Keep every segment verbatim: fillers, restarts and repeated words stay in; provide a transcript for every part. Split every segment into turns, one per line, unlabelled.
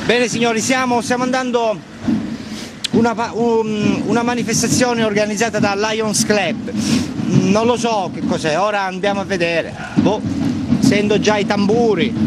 Bene signori, siamo, stiamo andando una, un, una manifestazione organizzata da Lions Club. Non lo so che cos'è, ora andiamo a vedere. Boh, sento già i tamburi.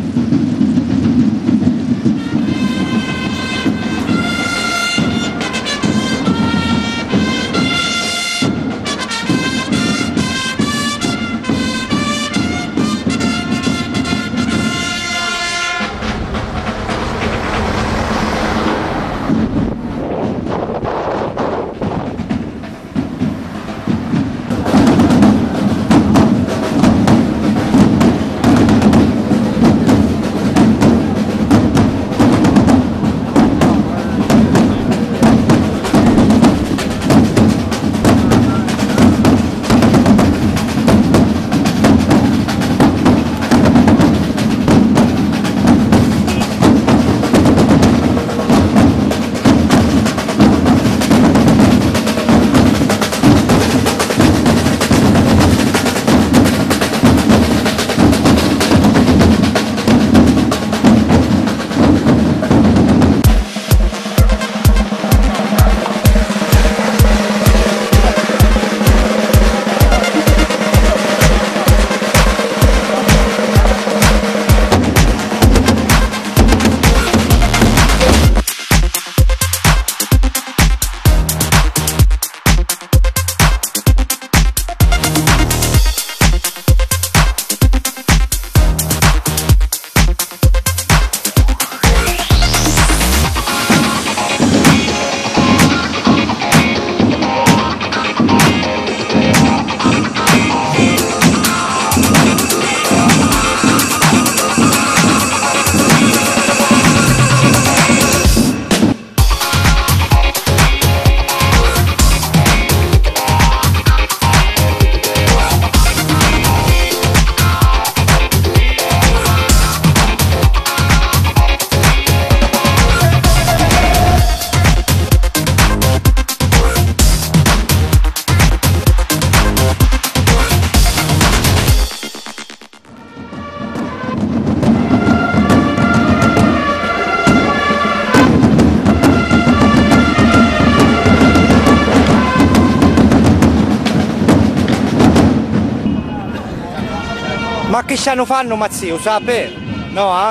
Ma che stanno fanno Mazzio, sapete? No, eh?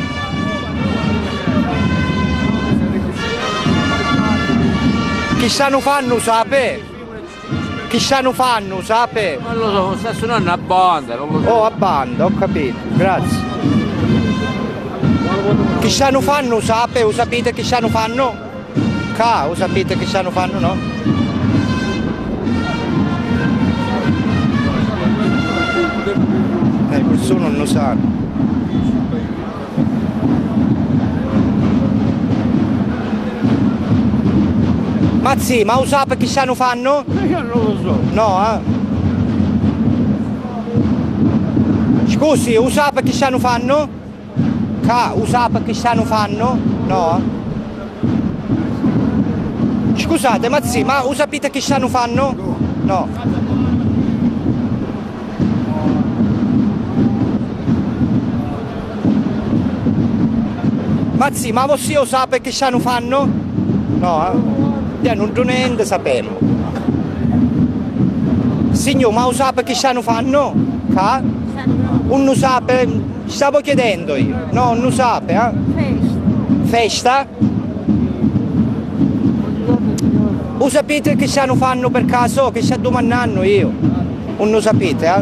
Che stanno fanno, sapete? Che stanno fanno, sapete?
Non lo so, sta suonando a banda.
Oh, a banda, ho capito, grazie. Che stanno fanno, sapete? O sapete che stanno fanno? Ca, o sapete che stanno fanno, no? Eh, questo non lo sanno. Ma sì, ma lo sapete che stanno fanno?
Io non lo so.
No, eh? Scusi, lo sapete che stanno fanno? Ca, lo sapete che stanno fanno? No? Scusate, ma sì, ma lo sapete che stanno fanno? No. Ma sì, ma voi lo sapete che stanno fanno? No, eh? Io non niente sappiamo. Signor, ma lo sapete che stanno fanno? Ca? Non lo sapete? Stavo chiedendo io. No, non lo sapete, eh? Festa. Festa? Lo sapete che stanno fanno per caso? Che sto domandando io. Non lo sapete, eh?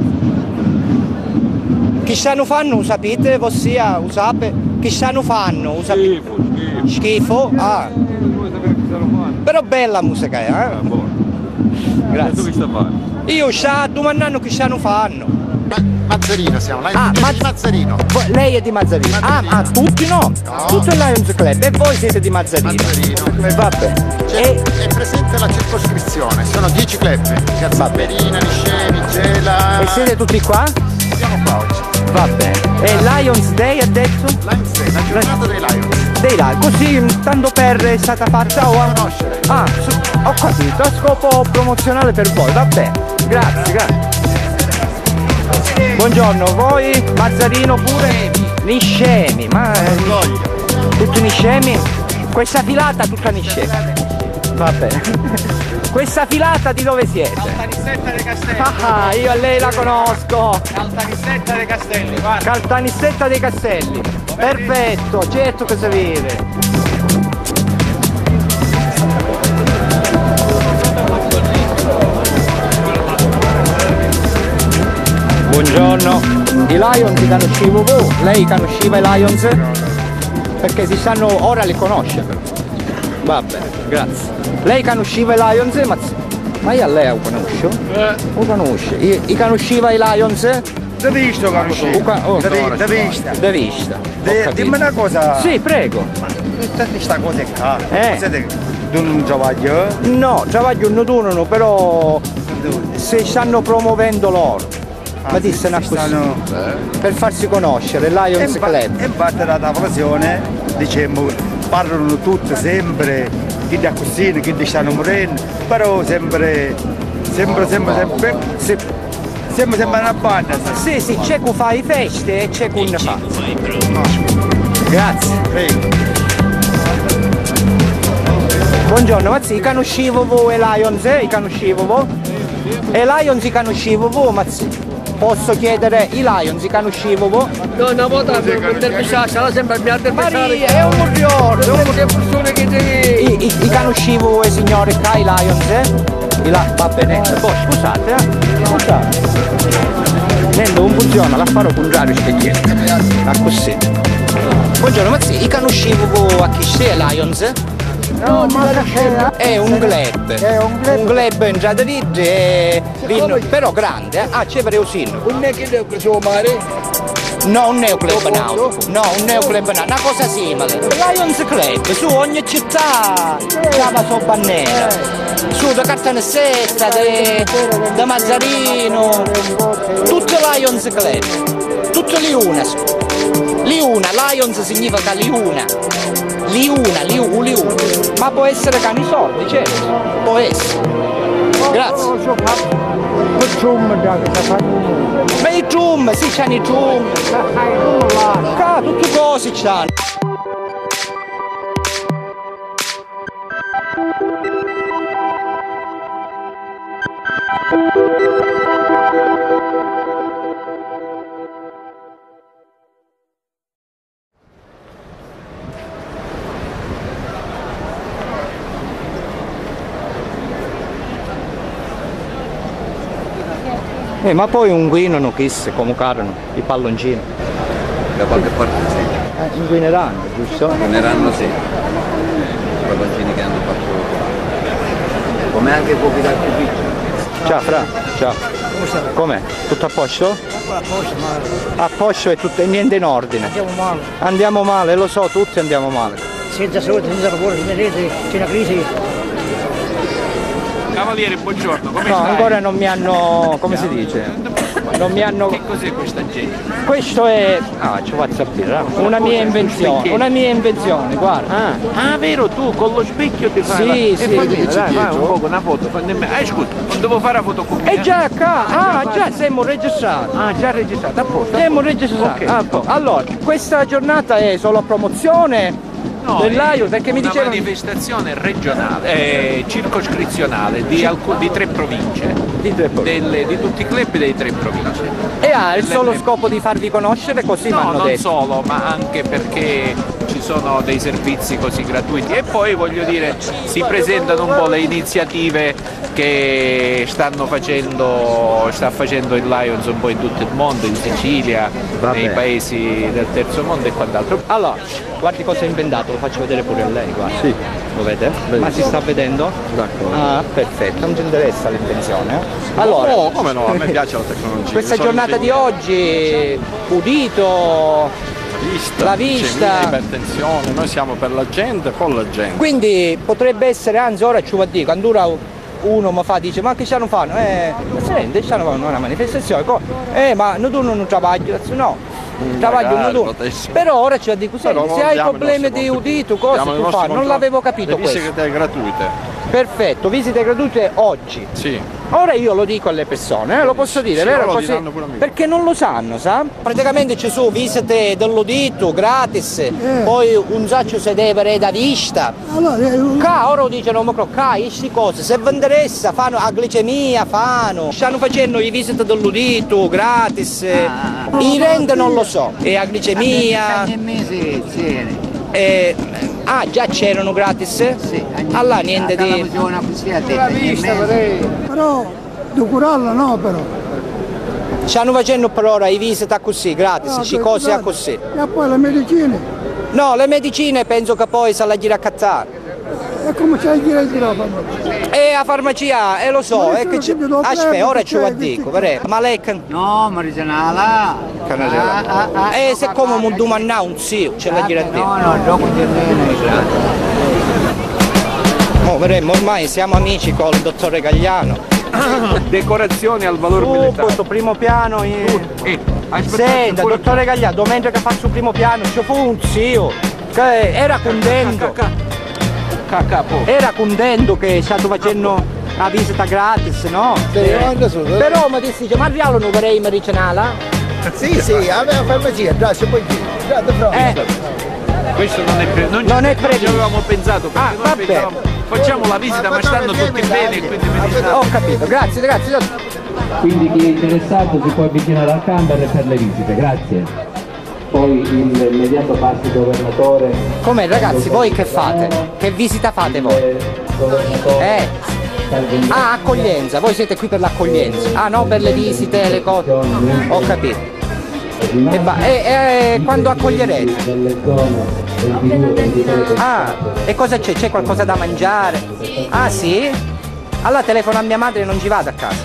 Che stanno fanno, lo sapete? Ossia, lo sapete? Che stanno fanno? Lo sapete?
Schifo, schifo.
Schifo? Ah. Però bella musica, eh?
Ah, buono.
Grazie.
Tu che sta fare?
Io sto domandando che stanno fanno.
Ma Mazzarino siamo, Lions
Ah,
Club
ma-
di Mazzarino.
Voi- Lei è di Mazzarino?
Mazzarino.
Ah, ah, tutti no?
No.
Tutto il Lions Club e voi siete di Mazzarino?
Mazzarino.
Eh, vabbè.
C'è-
E
È presente la circoscrizione, sono dieci club. Gazzaberina, Niscemi, Gela.
E siete tutti qua?
Siamo qua oggi.
Va bene. E Lions Day ha detto?
Lions Day, la giornata dei Lions.
Dei là, così tanto per è stata fatta o a...
Conoscere.
Ah, su- ho capito, a scopo promozionale per voi, va bene. Grazie, grazie. Buongiorno, voi Mazzarino pure? Niscemi, ma...
Orgoglio.
Tutti ni scemi? Questa filata tutta ni scemi. Va bene. Questa filata di dove siete?
Caltanissetta dei Castelli.
Ah, io a lei la conosco.
Caltanissetta dei Castelli, guarda.
Caltanissetta dei Castelli. Perfetto, certo che si vede. Buongiorno. I Lions li conoscevo voi? Lei conosceva i Lions? Perché si stanno, ora li conosce però. Va bene, grazie. Lei conosceva i Lions? Ma, ma io a lei lo conosco?
Eh.
Lo conosce? I, i conosceva i Lions?
Da vista conoscevo.
Oh,
Da, vi- da vista.
Da vista. Ho
De-
capito.
dimmi una cosa.
Sì, prego.
Tutta questa cosa è qua.
Eh.
Siete di un travaglio?
No, travaglio non durano, però si stanno promuovendo loro. Ma disse una
si
così.
stanno-
Per farsi conoscere, Lions
E
Club.
infatti la tavola diciamo, parlano tutti sempre, chi da cucina, chi stanno morendo, però sempre, sempre, sempre, sempre, se- sempre, sempre una banda.
Sì, sì, c'è chi fa i feste e c'è chi ne fa. Grazie.
Prego.
Buongiorno, ma sì, conoscevo voi e Lions, eh? I conoscevo voi? E Lions i conoscevo voi, ma sì. Posso chiedere i Lions i conoscevo voi?
No, una volta per intervistare, sarà sempre mi ha
Maria, è un ricordo, è un
le persone che ti...
I, i, i conoscevo voi signori qua, i Lions, eh? I là, va bene, poi scusate, eh? Scusate. Niente, non funziona, la farò contrario specchietto. Ma così. Buongiorno, ma sì, i conoscevo voi a chi sei, Lions?
No, ma la scena
È un club.
È un club.
Un club in Giadarigge, e vino- però grande, eh? Ah, c'è per Eusino.
Non è che devo preso mare?
No, un neoclub nautico. No, un neoclub nautico. Una cosa simile. Lions Club, su ogni città stava sua bandiera. Su da Caltanissetta, da Mazzarino. Tutto Lions Club. Tutto Liuna. Liuna, Lions significa Liuna. Liuna, Liu, Liuna. Ma può essere cani soldi, certo. Può essere. Grazie. Ma i drum, sì, c'hanno i drum. Ah, tutte cose c'hanno. Eh, ma poi un guino non chissà come carano, i palloncini.
Da qualche parte sì,
Eh, inguineranno, giusto?
torneranno sì. I palloncini che hanno fatto. Come anche i fuochi d'artificio.
Ciao Fra, ciao. Com'è? Tutto a posto? A posto e tutto e niente in ordine.
Andiamo male,
Andiamo male, lo so, tutti andiamo male.
senza soldi, senza lavoro, senza rete, c'è una crisi.
Cavaliere, buongiorno, come
No,
stai?
ancora non mi hanno, come si dice? Non mi hanno...
Che cos'è questa gente?
Questo è... Ah, ci faccio sapere, una mia invenzione, una mia invenzione, guarda.
Ah, ah, vero, tu con lo specchio ti fai
Sì,
la...
sì.
E fammi, dai, fai un po' una foto. Ah, scusa, non devo fare la foto con me?
E già qua, ah già siamo registrati.
Ah, già registrato, a posto.
Siamo registrati.
Ok.
Ah, po- allora, questa giornata è solo a promozione
No,
dell'Aio, perché mi
una
dicevano...
manifestazione regionale, eh, circoscrizionale di, alcu- di tre province,
Di tre province.
delle- di tutti i club delle tre province.
E ha il solo
delle-
scopo di farvi conoscere, così mi
No,
hanno
non
detto.
solo, ma anche perché ci sono dei servizi così gratuiti e poi voglio dire si presentano un po' le iniziative che stanno facendo, sta facendo il Lions un po' in tutto il mondo, in Sicilia,
Va
nei
bene.
paesi del terzo mondo e quant'altro.
Allora, guardi cosa ho inventato, lo faccio vedere pure a lei, guarda. Sì. Lo vede? Ma si sta vedendo?
D'accordo.
Ah, perfetto, non ti interessa l'invenzione? eh? Allora,
No, come no? A me piace la tecnologia.
questa
Sono
giornata di
ingegnere.
oggi, udito,
Vista,
la vista.
c'è minima attenzione, noi siamo per la gente, con la gente.
quindi potrebbe essere, anzi ora ci va a dire, quando ora uno mi fa, dice ma che stanno fanno? Eh, senti, stanno facendo una manifestazione, co- eh ma non tu non travagli, no, travaglio
magari
non tu.
potessi.
Però ora ci va a dire,
Però
senti, se hai
diamo i
problemi
nostri
di
contributi.
udito, cosa
Diamo i
tu
nostri
fai? Non
contributi.
l'avevo capito
Le visite
questo.
che te gratuite.
Perfetto, visite gratuite oggi.
Sì.
Ora io lo dico alle persone, eh, lo posso dire,
Sì,
vero?
lo
Così,
diranno pure a me.
perché non lo sanno, sa? Praticamente ci sono visite dell'udito gratis,
Eh.
poi un sacco se deve da vista.
Allora, eh,
Ca, ora dicono, ma ca, queste cose, se vi interessa, fanno a glicemia, fanno, stanno facendo i visite dell'udito gratis,
Ah.
i rent non lo so, e a glicemia,
Ogni mese c'era.
e, ah già c'erano gratis?
Sì, ogni
Allora
mese.
niente
La
di...
televisione così a te, ogni mese.
però di curarla no però.
Stanno facendo per ora i visite così, gratis,
Ah,
ci
per
cose a
curarla.
così.
E poi le medicine,
No, le medicine penso che poi se la gira a cazzare.
e come c'è il dire di roba?
E a farmacia, e lo so,
Ma
è che
io
c'è...
sono subito
Aspetta,
dopo,
ora ce lo
perché
dico,
questi-
vero? Ma lei che...
No, ma regionale.
Canagera.
Ah, ah, ah.
E se come un domandà un zio, ce la gira a te.
No, no, gioco di meno.
Oh, vedremo, ormai siamo amici col dottore Gagliano.
Decorazioni al valor militare.
Questo primo piano... in-
Eh, aspettate,
Senta,
pure-
dottore Gagliano, domenica che faccio il primo piano, ci fu un zio che era contento,
Cacca, po'.
era contento che stato facendo la visita gratis, no? Però mi dice, ma Rialo non vorrei medicinale?
Sì, sì, aveva farmacia, già se puoi dire. Già, da proprio.
Eh,
Questo non è, pre- non
Non
ci-
è previsto.
ci avevamo pensato perché
Ah,
noi
vabbè.
pensavamo, facciamo la visita ma stanno tutti bene e quindi medicinali.
ho capito, grazie, grazie. dottore.
Quindi chi è interessato si può avvicinare al camper per le visite, grazie. Poi il immediato passo governatore.
Com'è ragazzi, voi che fate? Che visita fate voi?
Il governatore.
Eh, ah, accoglienza, voi siete qui per l'accoglienza. Ah no, per le visite, le cose. Ho capito. E, va- e- e quando accoglierete?
Delle zone ventidue, ventitré,
Ah, e cosa c'è? C'è qualcosa da mangiare? Ah sì? Allora telefono a mia madre e non ci vado a casa.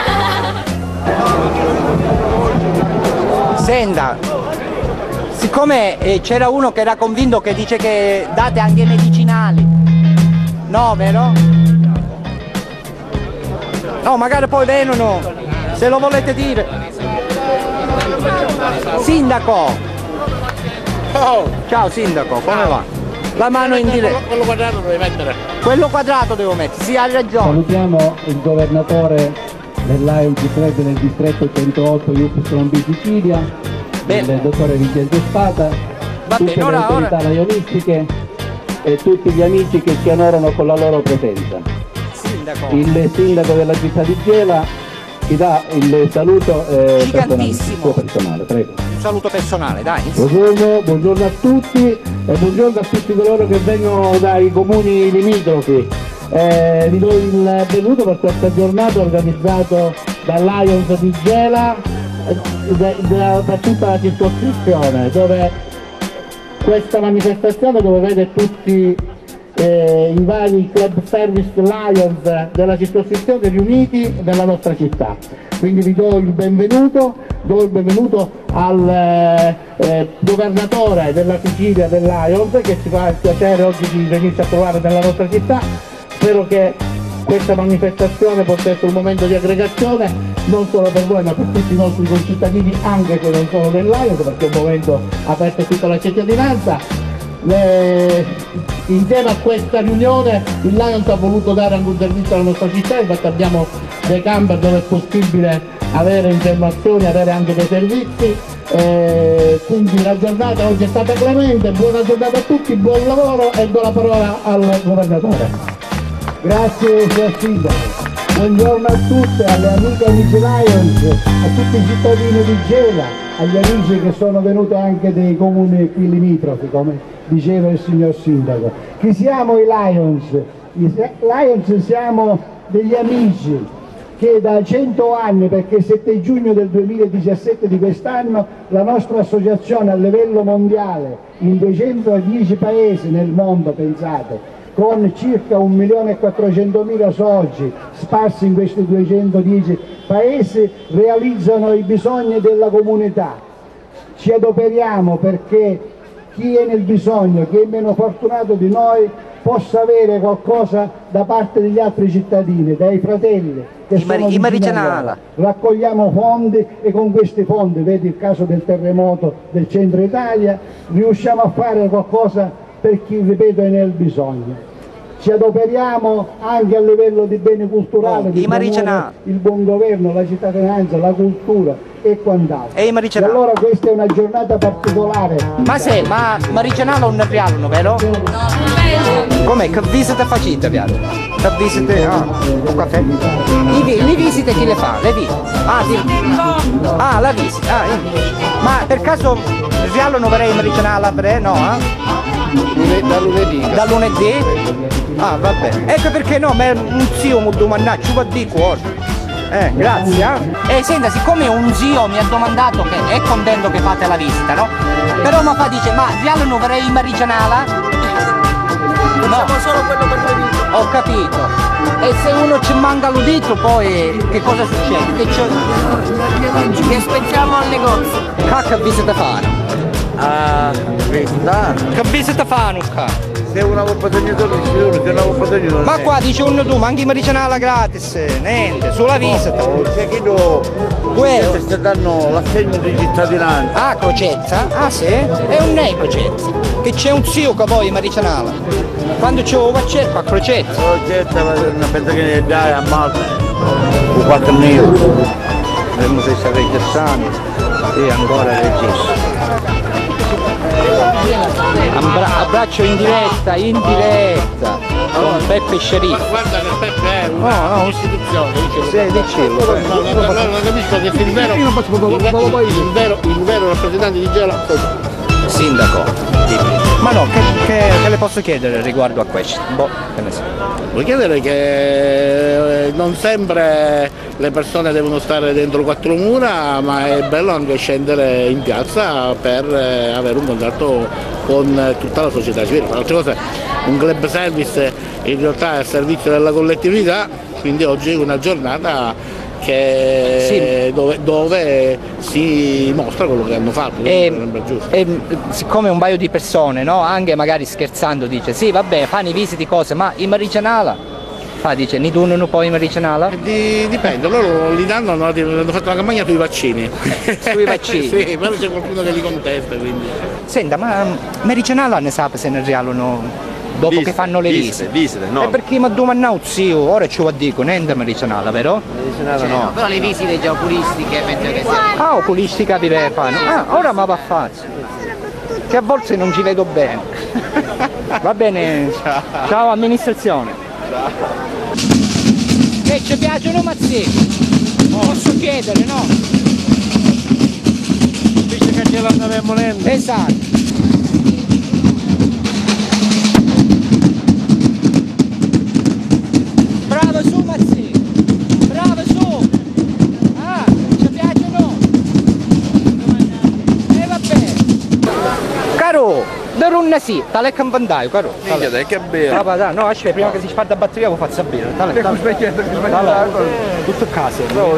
Senta, siccome eh, c'era uno che era convinto che dice che date anche i medicinali. No, vero? No, magari poi vengono, se lo volete dire. Sindaco! Ciao sindaco, come va? La mano in diretta.
Quello quadrato devi mettere.
Quello quadrato devo mettere, sì, hai ragione.
Salutiamo il governatore del Lions Club del distretto centootto Y B Sicilia,
Bene.
il dottore Vincenzo Spada,
Va
tutte
bene,
le
ora-
autorità
ora-
lionistiche e tutti gli amici che ci onorano con la loro presenza.
Sindaco.
Il sindaco della città di Gela ti dà il saluto eh,
Gigantissimo.
personale, suo personale, prego.
Un saluto personale, dai.
Buongiorno, buongiorno a tutti e buongiorno a tutti coloro che vengono dai comuni limitrofi. Eh, vi do il benvenuto per questa giornata organizzata dal Lions di Gela eh, de- de- per tutta la circoscrizione, dove questa manifestazione dove vede tutti eh, i vari club service Lions della circoscrizione riuniti nella nostra città. Quindi vi do il benvenuto, do il benvenuto al eh, eh, governatore della Sicilia del Lions che ci fa il piacere oggi di venirci a trovare nella nostra città. Spero che questa manifestazione possa essere un momento di aggregazione non solo per voi ma per tutti i nostri concittadini, anche se non sono del Lions, perché è un momento aperto a tutta la cittadinanza. Le... Insieme a questa riunione il Lions ha voluto dare anche un servizio alla nostra città, infatti abbiamo dei camper dove è possibile avere informazioni, avere anche dei servizi, eh, quindi la giornata oggi è stata clemente, buona giornata a tutti, buon lavoro e do la parola al governatore. Grazie signor Sindaco, buongiorno a tutte, alle amiche e amici Lions, a tutti i cittadini di Gela, agli amici che sono venuti anche dei comuni qui limitrofi, come diceva il signor Sindaco. Chi siamo i Lions? I Lions siamo degli amici che da cento anni, perché il sette giugno del duemiladiciassette di quest'anno la nostra associazione a livello mondiale in duecentodieci paesi nel mondo, pensate, con circa un milione e quattrocentomila soci sparsi in questi duecentodieci paesi, realizzano i bisogni della comunità. Ci adoperiamo perché chi è nel bisogno, chi è meno fortunato di noi, possa avere qualcosa da parte degli altri cittadini, dai fratelli che
I
sono
mari- i
vicini a
maricinala.
loro. Raccogliamo fondi e con questi fondi, vedi il caso del terremoto del centro Italia, riusciamo a fare qualcosa per chi, ripeto, è nel bisogno. ci adoperiamo anche a livello di beni culturali,
Oh,
di
i Maricenà.
il buon governo, la cittadinanza, la cultura e quant'altro.
E i Maricenà.
E allora questa è una giornata particolare.
Ma se, ma Maricenà non ne rialano, vero? Com'è? Che visite facite, piano? Che visite? Ah, un caffè? I vi- le visite chi le fa? Le visite? Ah, sì. Ah, la visita. Ah, eh. Ma per caso rialano per i Maricenà alla bre? No, eh?
Da lunedì.
Da lunedì? Ah, vabbè. Ecco perché no, ma un zio mi domanda, ci va di cuore. Eh, grazie. Eh. E senta, siccome un zio mi ha domandato che è contento che fate la visita, no? Però mi fa dice, ma rialano per i Maricenà?
Facciamo solo quello per le dita.
Ho capito. E se uno ci manca l'udito poi che cosa succede? Che c'è?
Che spezziamo al negozio.
Che visita fare?
Ah, visita?
Che visita fanno qua?
Se una volta tenuto lì, se una volta tenuto lì.
Ma qua dice uno tu, manchi medicinale gratis, niente, sulla visita.
Oh, se chi do,
Quello.
se danno l'assegno di cittadinanza.
Ah, Crocezza? Ah sì? È un ne Crocezza. Che c'è un zio che poi medicinale. Quando c'è un cerco a Crocezza.
Crocezza, penso che ne dai a Malta. Con quattro euro.
Vediamo se sta registrando. Sì, ancora registra. Ambra- abbraccio in diretta, in diretta con Peppe Sceriffo.
Guarda che Peppe è
No, no,
un'istituzione,
Sì, dicelo.
no, no, no, non capisco che il vero, il, il vero, il vero rappresentante di Gela.
Sindaco. Ma no, che, che, che le posso chiedere riguardo a questo? Boh, che ne so.
Vuoi chiedere che non sempre le persone devono stare dentro quattro mura, ma è bello anche scendere in piazza per avere un contatto con tutta la società civile. Tra l'altra cosa, un club service in realtà è al servizio della collettività, quindi oggi è una giornata che
Sì.
dove, dove si mostra quello che hanno fatto,
E,
mi sembra giusto.
e siccome un paio di persone, no, anche magari scherzando, dice sì vabbè, fanno i visiti cose, ma in Maricenala? Fa, dice, ni tu non puoi in Maricenala?
Di- dipende, loro li danno, hanno, hanno fatto una campagna sui vaccini.
Sui vaccini?
Sì, però c'è qualcuno che li contesta, quindi.
Senta, ma Maricenala ne sa se ne rialano dopo
Visite,
che fanno le
visite,
visite?
visite, no.
E perché mi ha domandato zio, ora ci va a dire, niente Maricenala, vero?
No.
Però le visite geopolistiche penso che sia.
Ah, oculistica vi le fanno. Ah, ora ma va facile. Che a volte non ci vedo bene. Va bene. Ciao amministrazione. Che ci piacciono mazzetti? Posso chiedere, no?
Dice che ce l'andremo lento.
Esatto. Bravo su mazzetti. Bravo su. Ah, ci piacciono? E vabbè. Caro, da runna sì, tale che un vantaggio, caro.
Minchia, dai, che bello.
Ah, dai, no, aspetta, prima che si fa da batteria lo faccio bere. Tale, tale. Tale. Tutto a casa. No,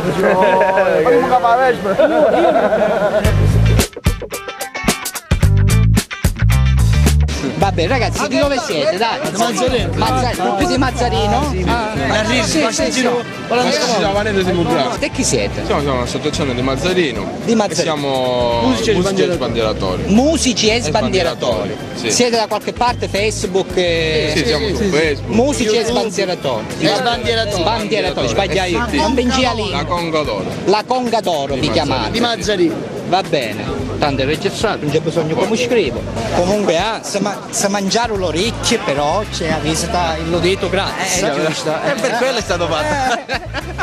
Vabbè ragazzi, di dove siete? Dai, Mazzarino. Mazzarino. Più di Mazzarino? La Sì, sì, sì. E chi siete?
Siamo siamo un'associazione di Mazzarino.
Di Mazzarino.
E siamo musici e sbandieratori.
Musici e
sbandieratori,
sbandieratori.
sì.
Siete da qualche parte, Facebook? eh,
Sì, siamo su Facebook.
Musici e sbandieratori.
E sbandieratori.
Sbandieratori, sbagliai io.
Sì.
Non bengia lì.
La Conga d'Oro.
La Conga d'Oro vi chiamate.
Di Mazzarino.
Va bene. Tanto è registrato, non c'è bisogno come scrivo. Comunque ah, se, ma, se mangiare l'orecchio però c'è la visita il lodito gratis.
Eh, giusto. E per quello è stato fatto.